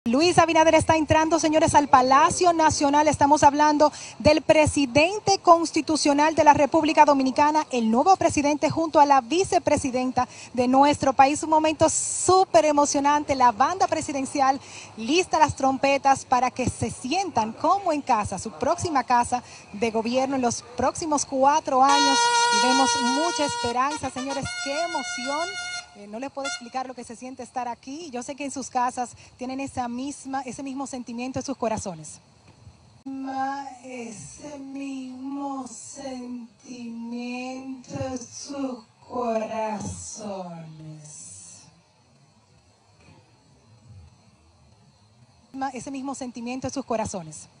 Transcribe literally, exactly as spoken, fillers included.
Luis Abinader está entrando, señores, al Palacio Nacional. Estamos hablando del presidente constitucional de la República Dominicana, el nuevo presidente junto a la vicepresidenta de nuestro país. Un momento súper emocionante, la banda presidencial, lista las trompetas para que se sientan como en casa, su próxima casa de gobierno en los próximos cuatro años. Y vemos mucha esperanza, señores, qué emoción. Eh, no les puedo explicar lo que se siente estar aquí. Yo sé que en sus casas tienen esa misma, ese mismo sentimiento en sus corazones. Ese mismo sentimiento en sus corazones. Ese mismo sentimiento en sus corazones.